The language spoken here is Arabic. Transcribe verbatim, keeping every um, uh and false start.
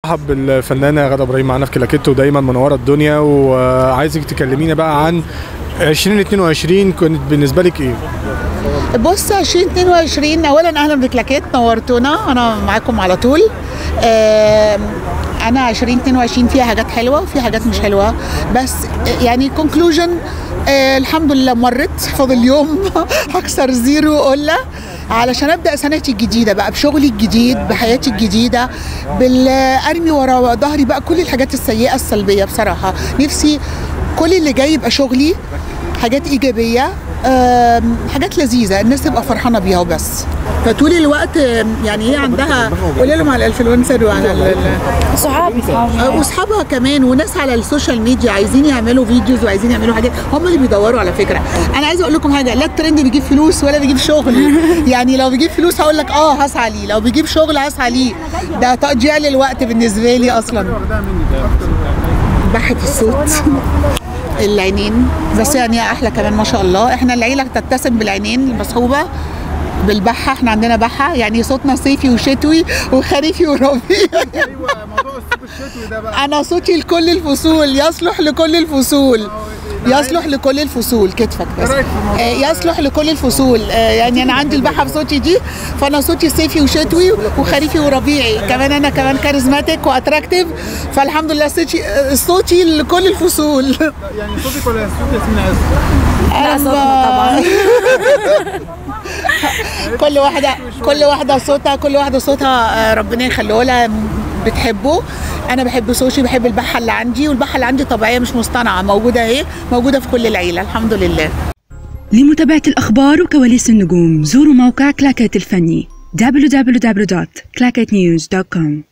برحب بالفنانه غادة ابراهيم معانا في كلاكيت ودايما منوره الدنيا، وعايزك تكلمينا بقى عن ألفين واتنين وعشرين كانت بالنسبه لك ايه؟ بص ألفين واتنين وعشرين اولا اهلا بكلاكيت، نورتونا، انا معاكم على طول. انا ألفين واتنين وعشرين فيها حاجات حلوه وفيها حاجات مش حلوه، بس يعني كونكلوجن آه الحمد لله مرت، فاضل يوم هكسر زيرو قله علشان ابدا سنتي الجديده بقى بشغلي الجديد بحياتي الجديده، بالارمي ورا ظهري بقى كل الحاجات السيئه السلبيه. بصراحه نفسي كل اللي جاي يبقى شغلي حاجات ايجابيه، حاجات لذيذه الناس تبقى فرحانه بيها وبس. فطول الوقت يعني هي عندها، قولي لهم على الانفلونسر وعلى صحابي واصحابها كمان وناس على السوشيال ميديا عايزين يعملوا فيديوز وعايزين يعملوا حاجات، هم اللي بيدوروا على فكره. انا عايزه اقول لكم حاجه، لا الترند بيجيب فلوس ولا بيجيب شغل. يعني لو بيجيب فلوس هقول لك اه هسعى ليه، لو بيجيب شغل هسعى ليه، ده تضييع للوقت بالنسبه لي اصلا. بحة الصوت العينين بس يعني احلى كمان ما شاء الله. احنا العيله تتسم بالعينين المصحوبه بالبحه، احنا عندنا بحه يعني صوتنا صيفي وشتوي وخريفي وربيعي. ايوه موضوع الصوت الشتوي ده بقى، انا صوتي لكل الفصول، يصلح لكل الفصول، يصلح لكل الفصول. كتفك بس آه يصلح لكل الفصول. آه يعني انا عندي البحه في صوتي دي، فانا صوتي صيفي وشتوي وخريفي وربيعي كمان. انا كمان كاريزماتيك واتراكتيف، فالحمد لله صوتي صوتي لكل الفصول. يعني صوتك ولا صوت ياسمين عز؟ لا صوتنا طبعا. كل واحده كل واحده صوتها كل واحده صوتها ربنا يخليه لها بتحبه. انا بحب صوتي، بحب البحه اللي عندي، والبحه اللي عندي طبيعيه مش مصطنعه، موجوده اهي، موجوده في كل العيله الحمد لله. لمتابعة الأخبار وكواليس النجوم زوروا موقع كلاكيت الفني دبليو دبليو دبليو دوت كلاكيت نيوز دوت كوم.